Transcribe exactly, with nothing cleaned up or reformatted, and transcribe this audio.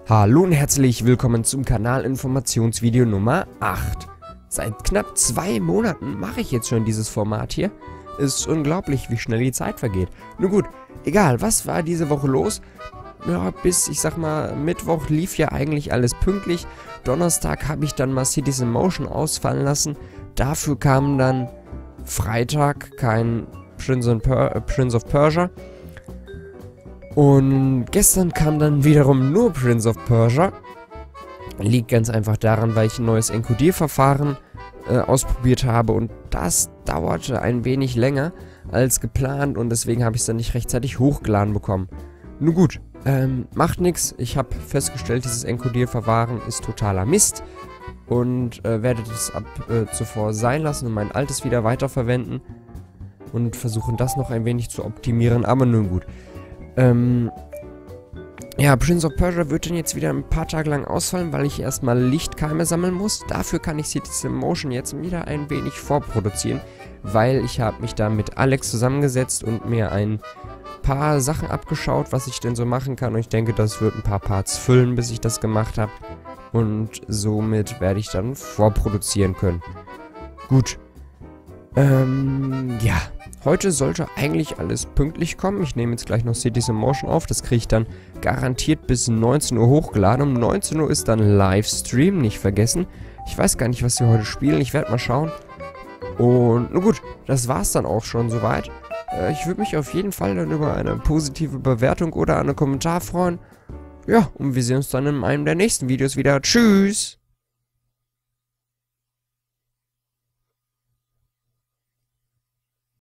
Hallo und herzlich willkommen zum Kanal Informationsvideo Nummer acht. Seit knapp zwei Monaten mache ich jetzt schon dieses Format hier. Ist unglaublich, wie schnell die Zeit vergeht. Nun gut, egal, was war diese Woche los? Ja, bis, ich sag mal, Mittwoch lief ja eigentlich alles pünktlich. Donnerstag habe ich dann mal Cities in Motion ausfallen lassen. Dafür kam dann Freitag kein Prince, and Per- äh, Prince of Persia. Und gestern kam dann wiederum nur Prince of Persia. Liegt ganz einfach daran, weil ich ein neues Encodierverfahren äh, ausprobiert habe und das dauerte ein wenig länger als geplant und deswegen habe ich es dann nicht rechtzeitig hochgeladen bekommen. Nun gut, ähm, macht nichts. Ich habe festgestellt, dieses Encodierverfahren ist totaler Mist und äh, werde das ab äh, zuvor sein lassen und mein altes wieder weiterverwenden und versuchen das noch ein wenig zu optimieren, aber nun gut. Ähm, ja, Prince of Persia wird dann jetzt wieder ein paar Tage lang ausfallen, weil ich erstmal Lichtkeime sammeln muss. Dafür kann ich Cities in Motion jetzt wieder ein wenig vorproduzieren, weil ich habe mich da mit Alex zusammengesetzt und mir ein paar Sachen abgeschaut, was ich denn so machen kann. Und ich denke, das wird ein paar Parts füllen, bis ich das gemacht habe. Und somit werde ich dann vorproduzieren können. Gut. Ähm, ja. Heute sollte eigentlich alles pünktlich kommen. Ich nehme jetzt gleich noch Cities in Motion auf. Das kriege ich dann garantiert bis neunzehn Uhr hochgeladen. Um neunzehn Uhr ist dann Livestream, nicht vergessen. Ich weiß gar nicht, was sie heute spielen. Ich werde mal schauen. Und nun gut, das war's dann auch schon soweit. Äh, ich würde mich auf jeden Fall dann über eine positive Bewertung oder einen Kommentar freuen. Ja, und wir sehen uns dann in einem der nächsten Videos wieder. Tschüss!